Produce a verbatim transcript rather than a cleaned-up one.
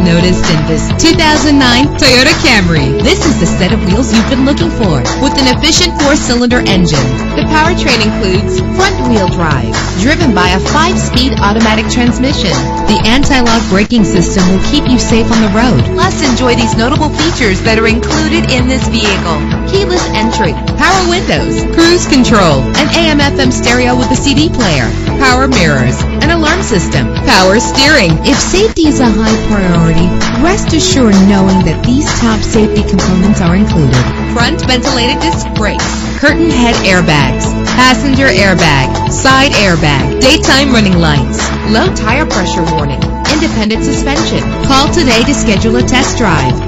noticed in this two thousand nine Toyota Camry. This is the set of wheels you've been looking for, with an efficient four-cylinder engine. The powertrain includes front-wheel drive, driven by a five-speed automatic transmission. The anti-lock braking system will keep you safe on the road. Plus, enjoy these notable features that are included in this vehicle: keyless entry, power windows, cruise control, an A M F M stereo with a C D player, power mirrors, an alarm system, power steering. If safety is a high priority, rest assured knowing that these top safety components are included: front ventilated disc brakes, curtain head airbags, passenger airbag, side airbag, daytime running lights, low tire pressure warning, independent suspension. Call today to schedule a test drive.